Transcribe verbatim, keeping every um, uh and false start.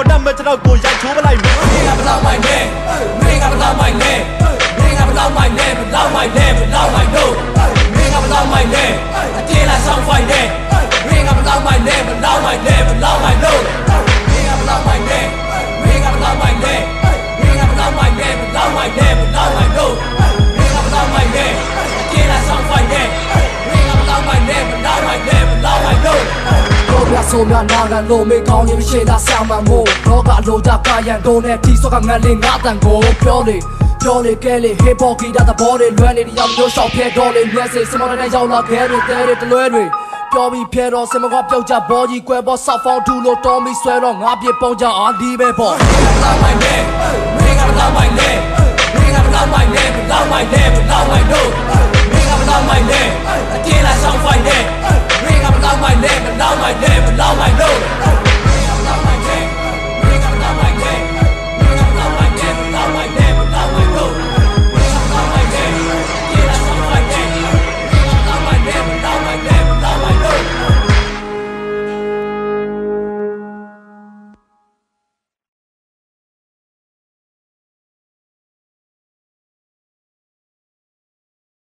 ကိုတတ်မဲ့ကျွန်တော်ကိုရိုက်ချိုးပလိုက်မယ်မင်းကမလောက်မိုင်းနဲ့မင်းကမလောက်မိုင်းနဲ့မင်းကမလောက်မိုင်းနဲ့မလောက်မိုင်းနဲ့မလောက်မိုင်းတို့မင်းကမလောက်မိုင်းနဲ့အတေးလာဆောင်ဖိုင်နဲ့မင်းကမလောက်မိုင်းနဲ့မလောက်မိုင်းနဲ့မလောက်မိုင်းတို့မင်းကမလောက်မိုင်းနဲ့မင်းကမလောက်မိုင်းနဲ့မင်းကမလောက်မိုင်းနဲ့မလောက်မိုင်းနဲ့မလောက်မိုင်းတို့မင်းကမလောက်မိုင်းနဲ့အတေးလာဆောင်ဖိုင်နဲ့မင်းကမလောက်မိုင်းနဲ့မလောက်မိုင်းနဲ့မလောက်မိုင်းတို့တို့ပြဆိုများနာကန်လို့မေကောင်းရင်ရှိတာဆောင်းမမို့တော့ကလိုတာကရန်တို့နဲ့တီဆော့ကငတ်လေးငါတန်ကိုပြောလေပြောလေကဲလေဟေးဘောဂီတာသဘောတွေလွမ်းနေတရားမျိုးရှောက်ဖြဲတော့လေလွဲစေစမတဲ့ရောက်လာခဲတွေတဲတွေတလွဲတွေပြောပြီးဖဲတော့စမကပြုတ်ကြဘောကြီးကွဲဘောဆောက်ဖောင်းထူလို့တော်မီဆွဲတော့ငါပြေပုံကြအာဒီပဲပေါ့လောက်မိုင်းနဲ့မင်းကလောက်မိုင်းနဲ့မင်းကလောက်မိုင်းနဲ့လောက်မိုင်းနဲ့လောက်မိုင်းတို့